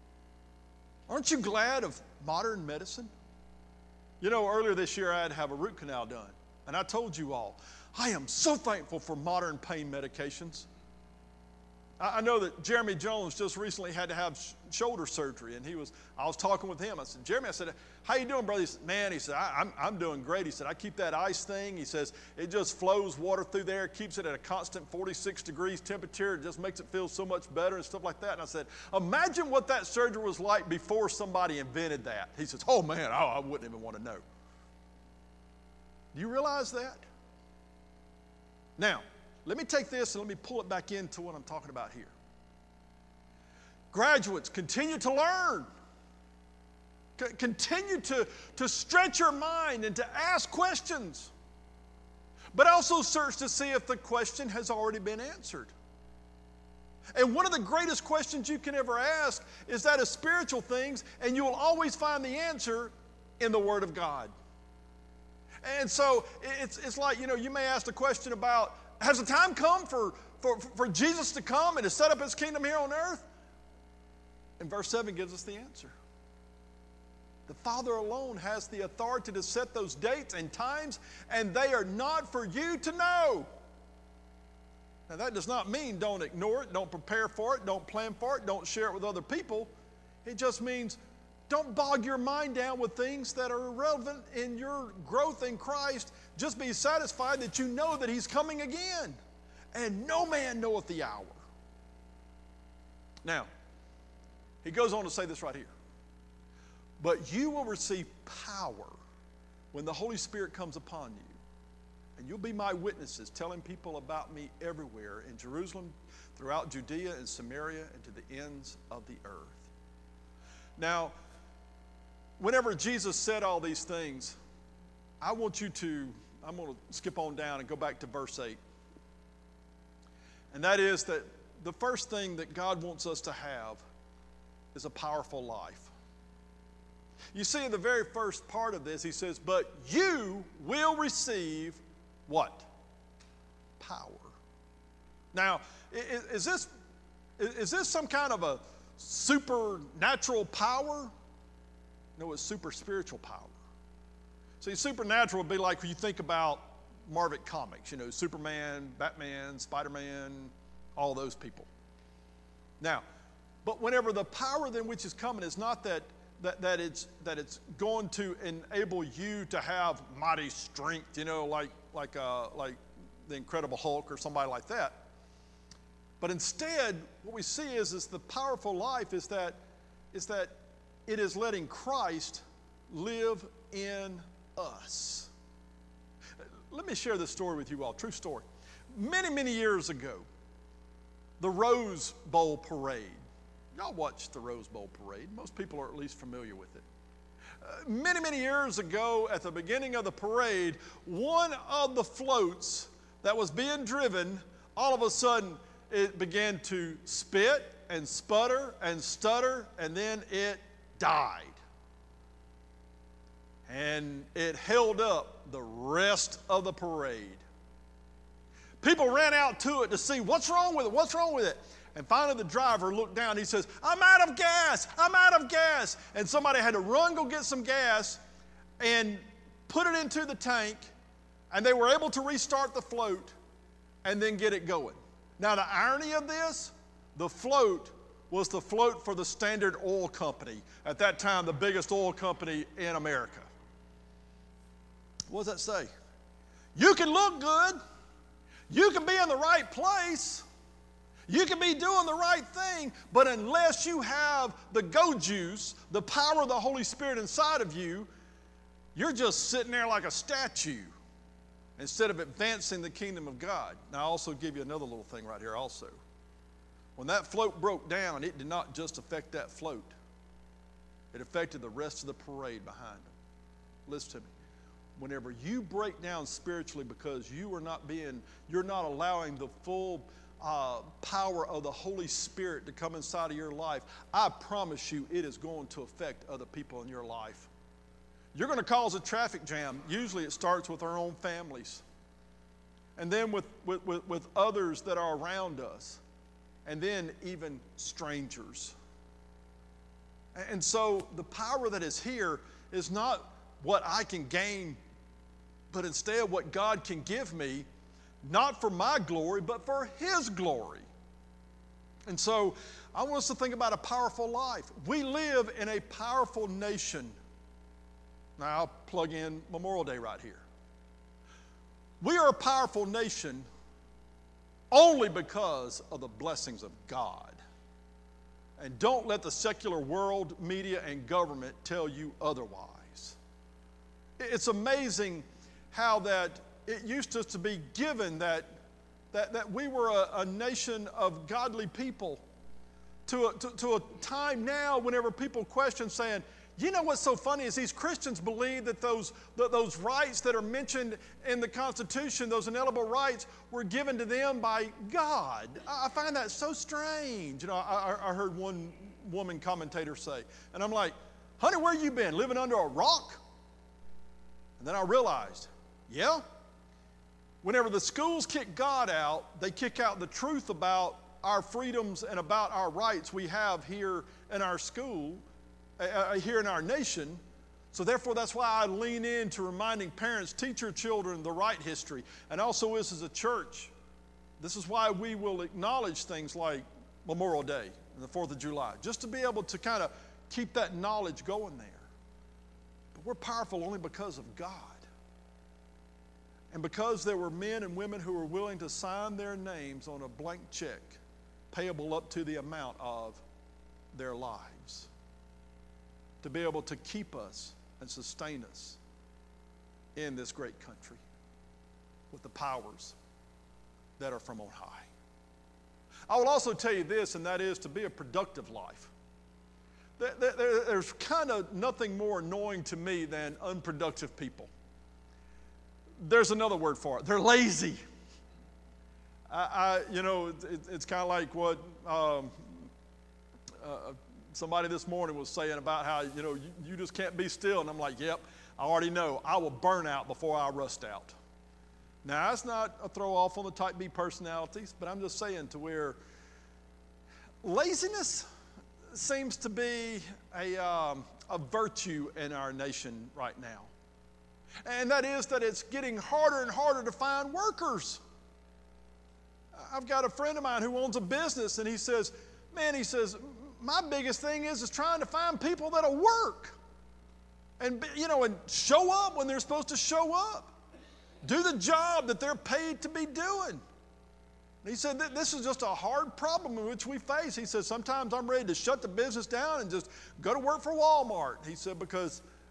Aren't you glad of modern medicine? You know, earlier this year I had to have a root canal done. And I told you all, I am so thankful for modern pain medications. I, I know that Jeremy Jones just recently had to have sh- shoulder surgery. And he was, I was talking with him. I said, Jeremy, I said, how you doing, brother? He said, man, he said, I, I'm, I'm doing great. He said, I keep that ice thing. He says, it just flows water through there, keeps it at a constant forty-six degrees temperature. It just makes it feel so much better and stuff like that. And I said, imagine what that surgery was like before somebody invented that. He says, oh man, oh, I wouldn't even want to know. Do you realize that? Now, let me take this and let me pull it back into what I'm talking about here. Graduates, continue to learn. C- continue to, to stretch your mind and to ask questions. But also search to see if the question has already been answered. And one of the greatest questions you can ever ask is that of spiritual things, and you will always find the answer in the Word of God. And so it's, it's like, you know, you may ask the question about, has the time come for, for, for Jesus to come and to set up his kingdom here on earth? And verse seven gives us the answer. The Father alone has the authority to set those dates and times, and they are not for you to know. Now that does not mean don't ignore it, don't prepare for it, don't plan for it, don't share it with other people. It just means don't bog your mind down with things that are irrelevant in your growth in Christ. Just be satisfied that you know that he's coming again. And no man knoweth the hour. Now, he goes on to say this right here. But you will receive power when the Holy Spirit comes upon you. And you'll be my witnesses, telling people about me everywhere, in Jerusalem, throughout Judea and Samaria, and to the ends of the earth. Now, whenever Jesus said all these things, I want you to, I'm going to skip on down and go back to verse eight. And that is that the first thing that God wants us to have is a powerful life. You see, in the very first part of this, he says, but you will receive what? Power. Now, is, is this, is this some kind of a supernatural power? No, it's super spiritual power. See, supernatural would be like when you think about Marvel comics, you know, Superman, Batman, Spider-Man, all those people. Now, but whenever the power then which is coming is not that, that, that, it's, that it's going to enable you to have mighty strength, you know, like, like, uh, like the Incredible Hulk or somebody like that. But instead, what we see is, is the powerful life is that, is that it is letting Christ live in us. Let me share this story with you all, true story. Many, many years ago, the Rose Bowl Parade. Y'all watched the Rose Bowl Parade. Most people are at least familiar with it. Uh, many, many years ago, at the beginning of the parade, one of the floats that was being driven, all of a sudden, it began to spit and sputter and stutter, and then it died. And it held up the rest of the parade. People ran out to it to see what's wrong with it, what's wrong with it. And finally the driver looked down, he says, I'm out of gas, I'm out of gas. And somebody had to run, go get some gas and put it into the tank, and they were able to restart the float and then get it going. Now the irony of this, the float was the float for the Standard Oil Company, at that time the biggest oil company in America. What does that say? You can look good, you can be in the right place, you can be doing the right thing, but unless you have the go juice, the power of the Holy Spirit inside of you, you're just sitting there like a statue instead of advancing the kingdom of God. Now, I'll also give you another little thing right here also. When that float broke down, it did not just affect that float. It affected the rest of the parade behind them. Listen to me. Whenever you break down spiritually because you are not being, you're not allowing the full uh, power of the Holy Spirit to come inside of your life, I promise you it is going to affect other people in your life. You're going to cause a traffic jam. Usually it starts with our own families. And then with, with, with, with others that are around us. And then even strangers. And so the power that is here is not what I can gain, but instead what God can give me, not for my glory, but for His glory. And so I want us to think about a powerful life. We live in a powerful nation. Now I'll plug in Memorial Day right here. We are a powerful nation only because of the blessings of God. And don't let the secular world, media, and government tell you otherwise. It's amazing how that it used to, to be given that, that, that we were a, a nation of godly people to a, to, to a time now whenever people question saying, you know what's so funny is these Christians believe that those, that those rights that are mentioned in the Constitution, those inalienable rights, were given to them by God. I find that so strange. You know, I, I heard one woman commentator say, and I'm like, honey, where you been? Living under a rock? And then I realized, yeah, whenever the schools kick God out, they kick out the truth about our freedoms and about our rights we have here in our school, uh, here in our nation. So therefore, that's why I lean into reminding parents, teach your children the right history. And also this is a church. This is why we will acknowledge things like Memorial Day and the fourth of July, just to be able to kind of keep that knowledge going there. But we're powerful only because of God. And because there were men and women who were willing to sign their names on a blank check, payable up to the amount of their lives, to be able to keep us and sustain us in this great country with the powers that are from on high. I will also tell you this, and that is to be a productive life. There's kind of nothing more annoying to me than unproductive people. There's another word for it. They're lazy. I, I you know, it, it's kind of like what um, uh, somebody this morning was saying about how, you know, you, you just can't be still. And I'm like, yep, I already know. I will burn out before I rust out. Now, that's not a throw off on the type B personalities, but I'm just saying to where laziness seems to be a, um, a virtue in our nation right now. And that is that it's getting harder and harder to find workers. I've got a friend of mine who owns a business, and he says, man, he says, my biggest thing is, is trying to find people that'll work. And, you know, and show up when they're supposed to show up. Do the job that they're paid to be doing. And he said, this is just a hard problem in which we face. He said, sometimes I'm ready to shut the business down and just go to work for Walmart. He said, because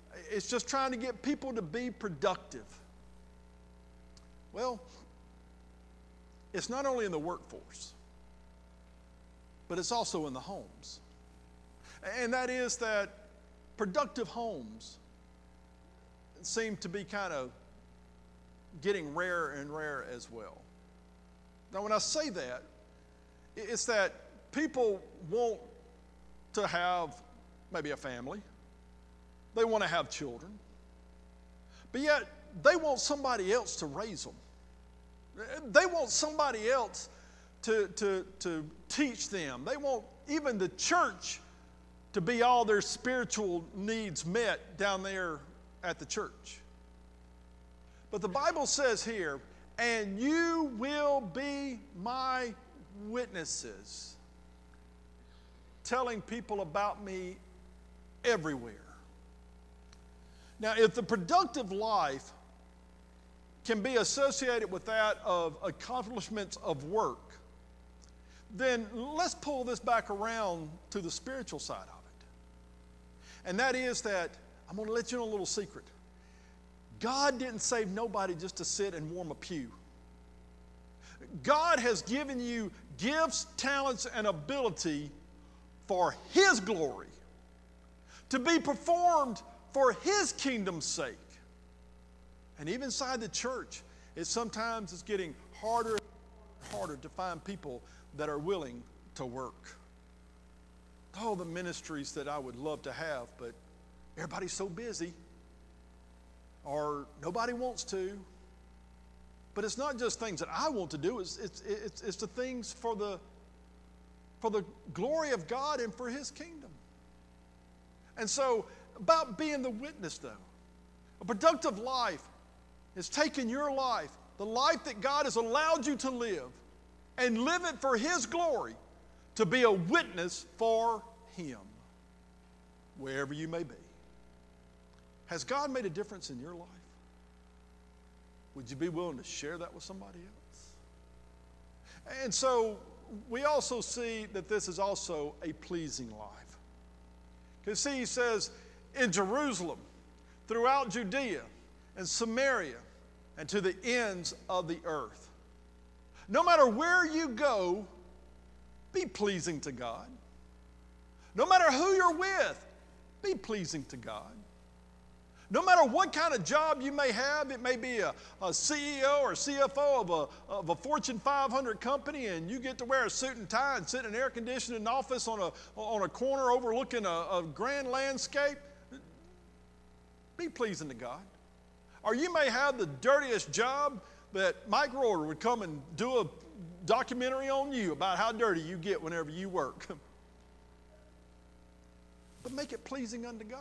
It's just trying to get people to be productive. Well, it's not only in the workforce, but it's also in the homes. And that is that productive homes seem to be kind of getting rarer and rarer as well. Now, when I say that, it's that people want to have maybe a family. They want to have children. But yet, they want somebody else to raise them. They want somebody else to, to, to teach them. They want even the church to be all their spiritual needs met down there at the church. But the Bible says here, and you will be my witnesses, telling people about me everywhere. Now, if the productive life can be associated with that of accomplishments of work, then let's pull this back around to the spiritual side of it. And that is that, I'm going to let you know a little secret. God didn't save nobody just to sit and warm a pew. God has given you gifts, talents, and ability for His glory, to be performed for His kingdom's sake. And even inside the church, it sometimes is getting harder and harder to find people that are willing to work. All the ministries that I would love to have, but everybody's so busy, or nobody wants to. But it's not just things that I want to do, it's, it's, it's, it's the things for the, for the glory of God and for His kingdom. And so, about being the witness though, a productive life is taking your life, the life that God has allowed you to live, and live it for His glory, to be a witness for Him, wherever you may be. Has God made a difference in your life? Would you be willing to share that with somebody else? And so we also see that this is also a pleasing life. Because see, he says, in Jerusalem, throughout Judea and Samaria, and to the ends of the earth. No matter where you go, be pleasing to God. No matter who you're with, be pleasing to God. No matter what kind of job you may have, it may be a, a C E O or C F O of a, of a Fortune five hundred company, and you get to wear a suit and tie and sit in an air-conditioned office on a, on a corner overlooking a, a grand landscape, be pleasing to God. Or you may have the dirtiest job that Mike Royer would come and do a documentary on you about how dirty you get whenever you work. But make it pleasing unto God.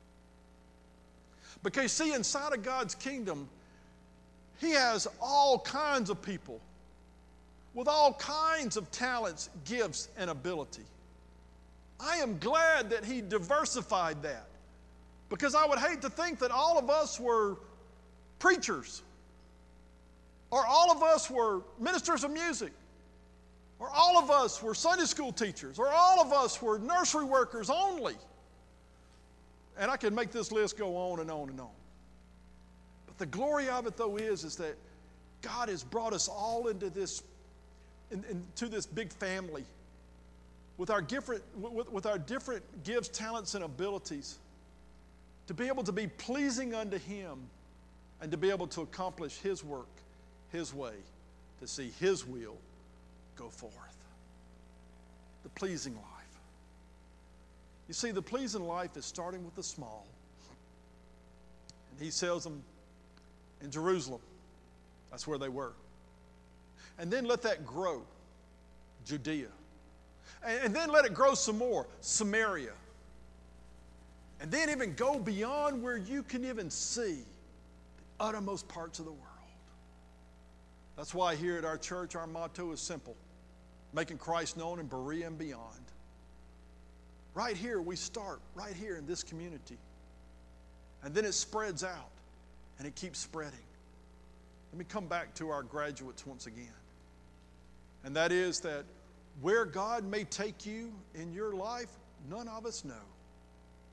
Because see, inside of God's kingdom, He has all kinds of people with all kinds of talents, gifts, and ability. I am glad that He diversified that, because I would hate to think that all of us were preachers, or all of us were ministers of music, or all of us were Sunday school teachers, or all of us were nursery workers only. And I could make this list go on and on and on. But the glory of it, though, is, is that God has brought us all into this, in, into this big family with our different, with, with our different gifts, talents, and abilities, to be able to be pleasing unto Him and to be able to accomplish His work, His way, to see His will go forth. The pleasing life. You see, the pleasing life is starting with the small. And He tells them in Jerusalem, that's where they were. And then let that grow, Judea. And, and then let it grow some more, Samaria. And then even go beyond where you can even see the uttermost parts of the world. That's why here at our church, our motto is simple: making Christ known in Berea and beyond. Right here, we start right here in this community. And then it spreads out, and it keeps spreading. Let me come back to our graduates once again. And that is that where God may take you in your life, none of us know.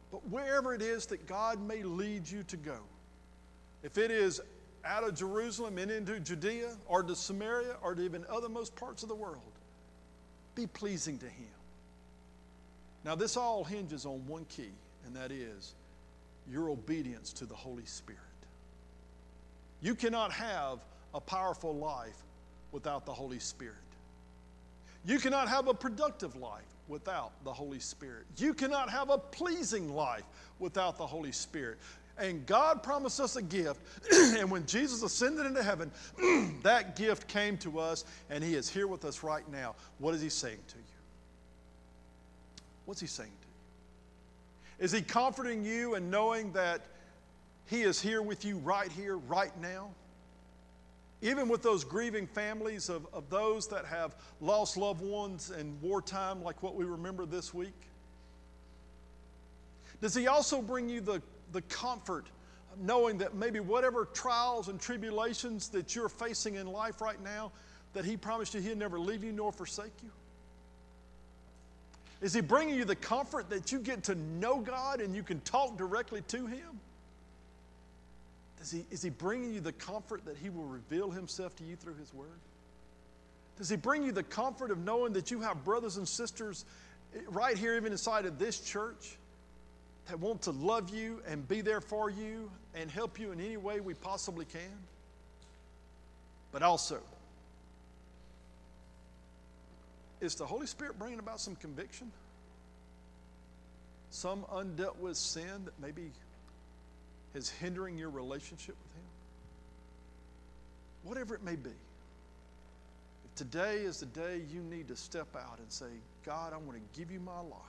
But wherever it is that God may lead you to go, if it is out of Jerusalem and into Judea or to Samaria or to even othermost parts of the world, be pleasing to him. Now this all hinges on one key, and that is your obedience to the Holy Spirit. You cannot have a powerful life without the Holy Spirit. You cannot have a productive life without the Holy Spirit. You cannot have a pleasing life without the Holy Spirit. And God promised us a gift, and when Jesus ascended into heaven, that gift came to us, and he is here with us right now. What is he saying to you? What's he saying to you? Is he comforting you and knowing that he is here with you right here, right now? Even with those grieving families of, of those that have lost loved ones in wartime, like what we remember this week? Does he also bring you the, the comfort of knowing that maybe whatever trials and tribulations that you're facing in life right now, that he promised you he'd never leave you nor forsake you? Is he bringing you the comfort that you get to know God and you can talk directly to him? Does he, is he bringing you the comfort that he will reveal himself to you through his word? Does he bring you the comfort of knowing that you have brothers and sisters right here, even inside of this church, that want to love you and be there for you and help you in any way we possibly can? But also, is the Holy Spirit bringing about some conviction? Some undealt with sin that maybe is hindering your relationship with him? Whatever it may be, if today is the day you need to step out and say, God, I want to give you my life.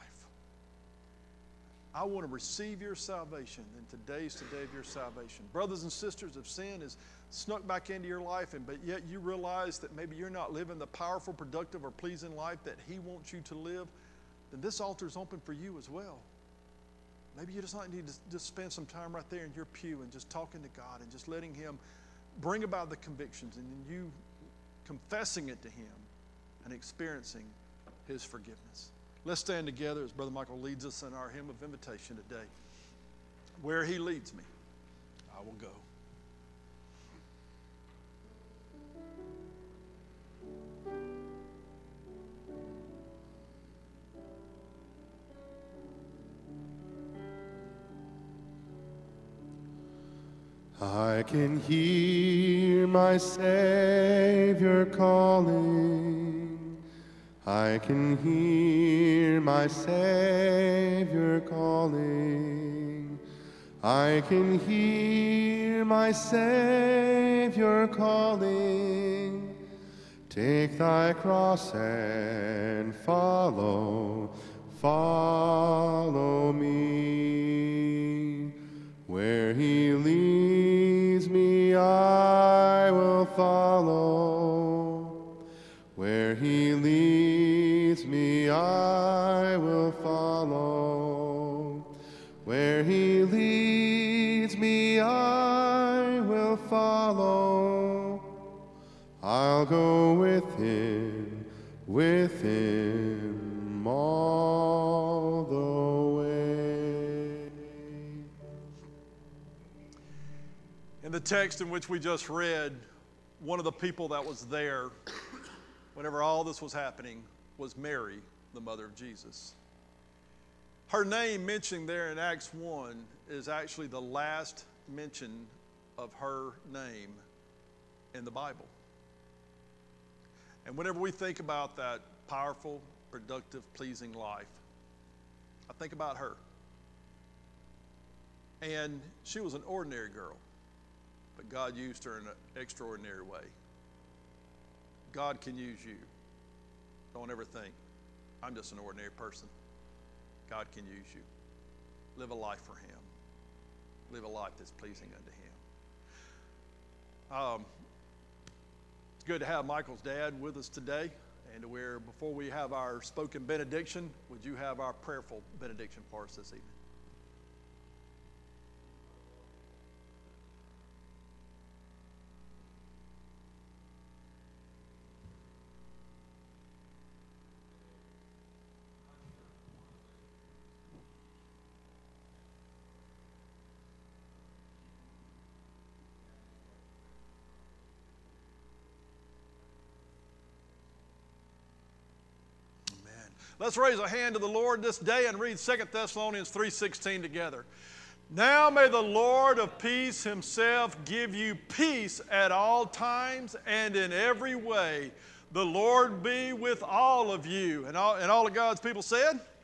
I want to receive your salvation, then today's the day of your salvation. Brothers and sisters, if sin has snuck back into your life, and but yet you realize that maybe you're not living the powerful, productive, or pleasing life that he wants you to live, then this altar is open for you as well. Maybe you just not need to just spend some time right there in your pew and just talking to God and just letting him bring about the convictions, and then you confessing it to him and experiencing his forgiveness. Let's stand together as Brother Michael leads us in our hymn of invitation today. Where he leads me, I will go. I can hear my Savior calling. I can hear my Savior calling. I can hear my Savior calling. Take thy cross and follow, follow me. Where he leads me, I will follow. Where he leads me, I will follow. Where he leads me, I will follow. I'll go with him, with him all the way. In the text in which we just read, one of the people that was there whenever all this was happening was Mary, the mother of Jesus. Her name mentioned there in Acts one is actually the last mention of her name in the Bible. And whenever we think about that powerful, productive, pleasing life, I think about her. And she was an ordinary girl, but God used her in an extraordinary way. God can use you. Don't ever think, I'm just an ordinary person. God can use you. Live a life for him. Live a life that's pleasing unto him. Um, it's good to have Michael's dad with us today. And where before we have our spoken benediction, would you have our prayerful benediction for us this evening? Let's raise a hand to the Lord this day and read Second Thessalonians three sixteen together. Now may the Lord of peace himself give you peace at all times and in every way. The Lord be with all of you. And all, and all of God's people said?